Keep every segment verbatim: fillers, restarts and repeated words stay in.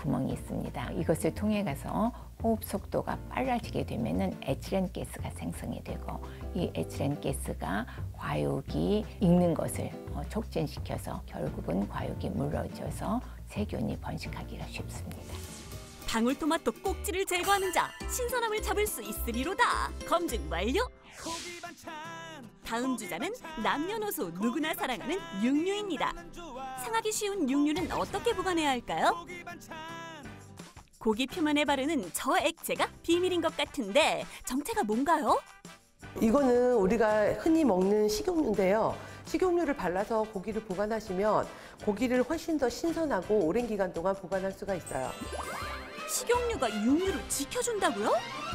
구멍이 있습니다. 이것을 통해 가서 호흡 속도가 빨라지게 되면은 에틸렌 가스가 생성이 되고, 이 에틸렌 가스가 과육이 익는 것을 촉진시켜서 결국은 과육이 물러져서 세균이 번식하기가 쉽습니다. 방울토마토 꼭지를 제거하는 자, 신선함을 잡을 수 있으리로다. 검증 완료. 다음 주자는 남녀노소 누구나 사랑하는 육류입니다. 상하기 쉬운 육류는 어떻게 보관해야 할까요? 고기 표면에 바르는 저 액체가 비밀인 것 같은데 정체가 뭔가요? 이거는 우리가 흔히 먹는 식용유인데요. 식용유를 발라서 고기를 보관하시면 고기를 훨씬 더 신선하고 오랜 기간 동안 보관할 수가 있어요. 식용유가 육류를 지켜준다고요?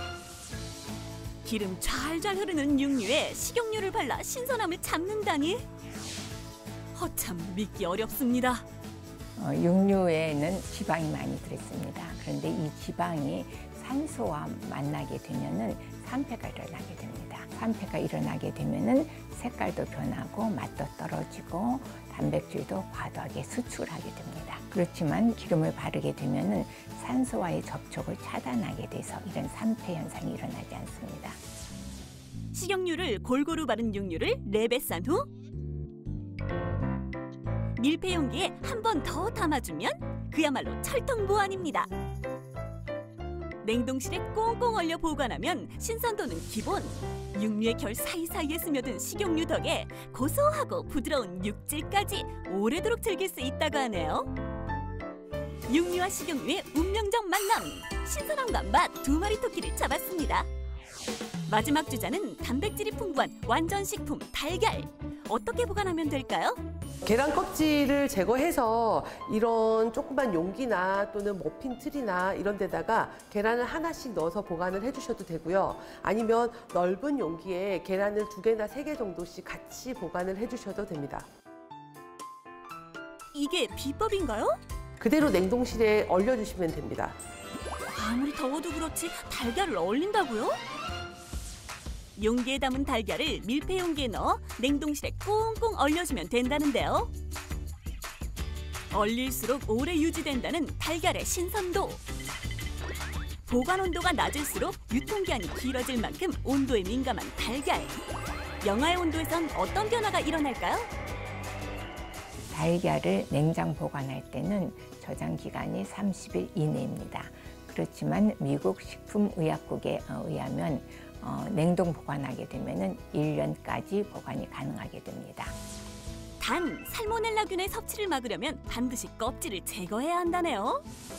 기름 잘잘 흐르는 육류에 식용유를 발라 신선함을 잡는다니? 허참 믿기 어렵습니다. 어, 육류에는 지방이 많이 들어있습니다. 그런데 이 지방이 산소와 만나게 되면은 산패가 일어나게 됩니다. 산패가 일어나게 되면은 색깔도 변하고 맛도 떨어지고 단백질도 과도하게 수출하게 됩니다. 그렇지만 기름을 바르게 되면은 산소와의 접촉을 차단하게 돼서 이런 산패 현상이 일어나지 않습니다. 식용유를 골고루 바른 육류를 랩에 싼 후 밀폐 용기에 한 번 더 담아주면 그야말로 철통보안입니다. 냉동실에 꽁꽁 얼려 보관하면 신선도는 기본. 육류의 결 사이사이에 스며든 식용유 덕에 고소하고 부드러운 육질까지 오래도록 즐길 수 있다고 하네요. 육류와 식용유의 운명적 만남. 신선함과 맛 두 마리 토끼를 잡았습니다. 마지막 주자는 단백질이 풍부한 완전식품 달걀. 어떻게 보관하면 될까요? 계란 껍질을 제거해서 이런 조그만 용기나 또는 머핀 틀이나 이런 데다가 계란을 하나씩 넣어서 보관을 해주셔도 되고요. 아니면 넓은 용기에 계란을 두 개나 세 개 정도씩 같이 보관을 해주셔도 됩니다. 이게 비법인가요? 그대로 냉동실에 얼려주시면 됩니다. 아무리 더워도 그렇지 달걀을 얼린다고요? 용기에 담은 달걀을 밀폐 용기에 넣어 냉동실에 꽁꽁 얼려주면 된다는데요. 얼릴수록 오래 유지된다는 달걀의 신선도. 보관 온도가 낮을수록 유통기한이 길어질 만큼 온도에 민감한 달걀. 영하의 온도에선 어떤 변화가 일어날까요? 달걀을 냉장 보관할 때는 저장 기간이 삼십 일 이내입니다. 그렇지만 미국 식품의약국에 의하면 어, 냉동 보관하게 되면은 일 년까지 보관이 가능하게 됩니다. 단, 살모넬라균의 섭취를 막으려면 반드시 껍질을 제거해야 한다네요.